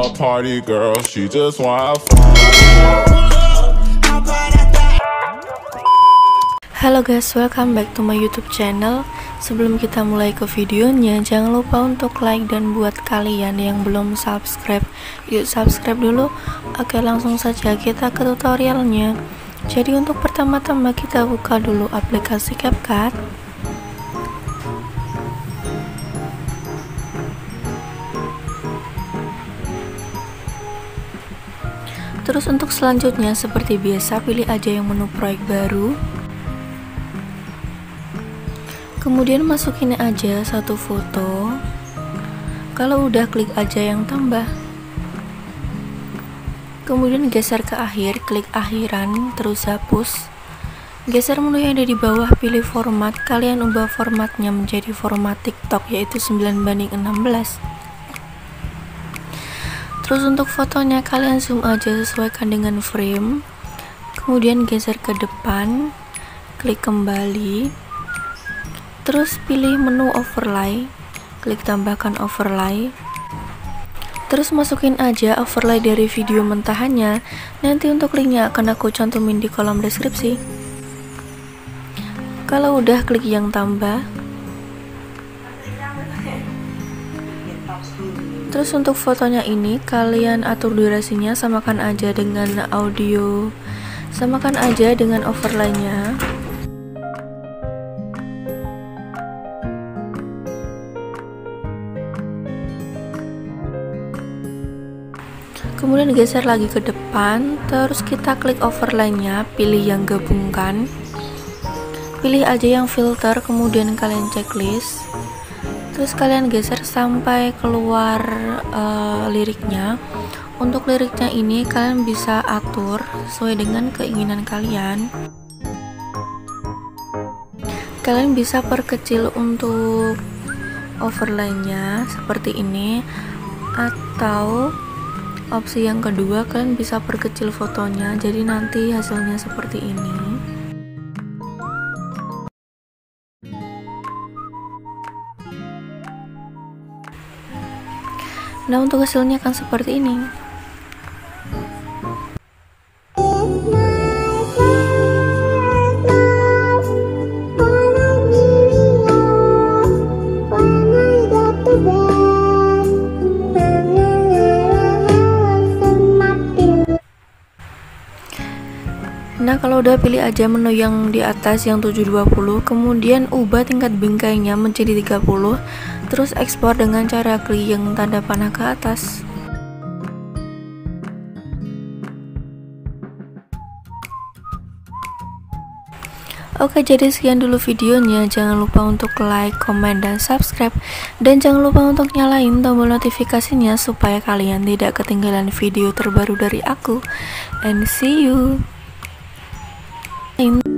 a party girl, she just wanna have fun. Halo guys, welcome back to my YouTube channel. Sebelum kita mulai ke videonya, jangan lupa untuk like, dan buat kalian yang belum subscribe, yuk subscribe dulu. Oke, langsung saja kita ke tutorialnya. Jadi untuk pertama-tama kita buka dulu aplikasi CapCut. Terus untuk selanjutnya seperti biasa pilih aja yang menu proyek baru. Kemudian masukin aja satu foto. Kalau udah klik aja yang tambah. Kemudian geser ke akhir, klik akhiran, terus hapus. Geser menu yang ada di bawah, pilih format. Kalian ubah formatnya menjadi format TikTok, yaitu 9:16. Terus untuk fotonya kalian zoom aja, sesuaikan dengan frame. Kemudian geser ke depan, klik kembali. Terus pilih menu overlay, klik tambahkan overlay. Terus masukin aja overlay dari video mentahannya. Nanti untuk linknya akan aku cantumin di kolom deskripsi. Kalau udah klik yang tambah. Terus untuk fotonya ini kalian atur durasinya, samakan aja dengan audio, samakan aja dengan overlaynya. Kemudian geser lagi ke depan, terus kita klik overlaynya, pilih yang gabungkan, pilih aja yang filter, kemudian kalian checklist. Terus kalian geser sampai keluar liriknya. Untuk liriknya ini kalian bisa atur sesuai dengan keinginan kalian. Kalian bisa perkecil untuk overlaynya seperti ini, atau opsi yang kedua kalian bisa perkecil fotonya, jadi nanti hasilnya seperti ini. Nah, untuk hasilnya akan seperti ini. Nah, kalau udah pilih aja menu yang di atas yang 720, kemudian ubah tingkat bingkainya menjadi 30, terus ekspor dengan cara klik yang tanda panah ke atas. Oke, jadi sekian dulu videonya. Jangan lupa untuk like, komen, dan subscribe. Dan jangan lupa untuk nyalain tombol notifikasinya supaya kalian tidak ketinggalan video terbaru dari aku. And see you.